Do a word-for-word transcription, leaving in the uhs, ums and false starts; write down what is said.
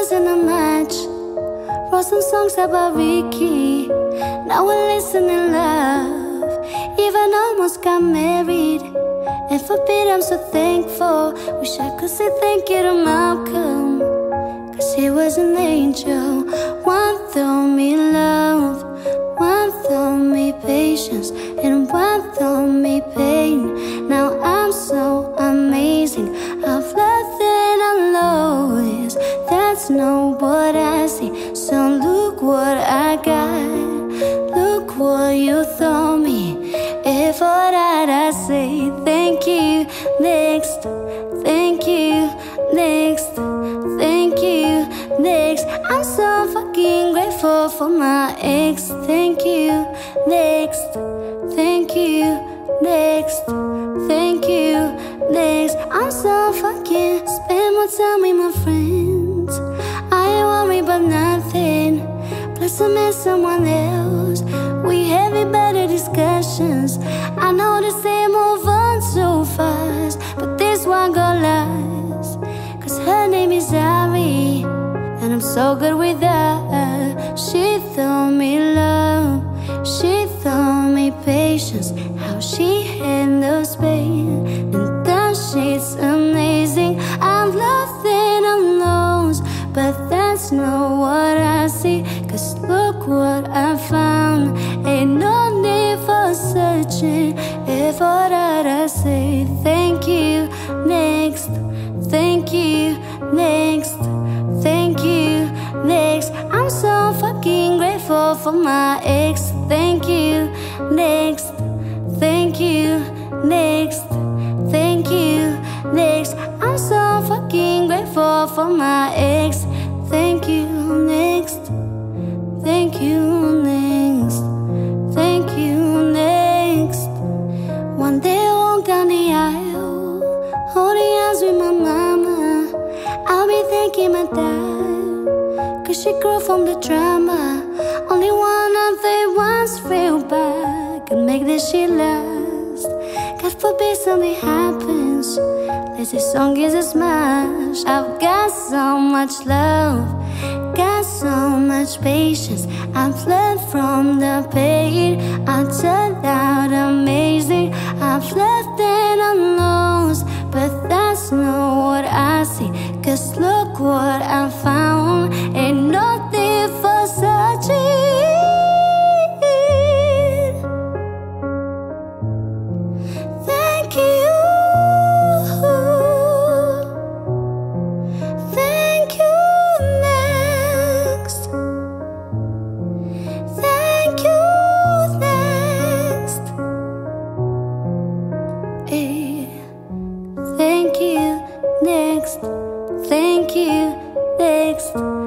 wasn't a match. Wrote some songs about Ricky. Now we're listening love. Even almost got married. And for Pete I'm so thankful. Wish I could say thank you to Malcolm, cause he was an angel. One taught me love, one taught me patience, and one taught me pain. Now I'm so amazing. I've loved and I'm lost. That's not what I see. So look what I got. Look what you taught me. If all that I say, thank you, next. Thank you, next. Thank you, next. I'm so fucking grateful for my ex. Thank you, next. Thank you, next. Thank you, next. I'm so fucking spend more time with my friends. I ain't worried about nothing. Plus I met someone else. We having better discussions. I know they say move on so fast, but this one got lost. Cause her name is Ari, and I'm so good with her. She taught me love, she taught me patience, how she handles pain, and that shit's amazing. I'm lost and I'm lost, but that's not what I see. Cause look what I found. Ain't no need for searching. If all that I say, thank you, next. Thank you, next. Thank you, next. I'm so fucking grateful for my ex. Thank you, next. Thank you, next. Thank you, next. I'm so fucking grateful for my ex. Thank you, next. Thank you, next. Thank you, next. One day I walk down the aisle, holding hands with my mama. I'll be thanking my dad, cause she grew from the drama. Only one of the ones real bad can make this shit last. God forbid something happens, this song is a smash. I've got so much love, got so much patience. I've learned from the pain. I turned out amazing. I've left and I'm lost, but that's not what I see. Cause look what I found. Ain't nothing for searching. Thank you. Thank you, next. Thank you, next.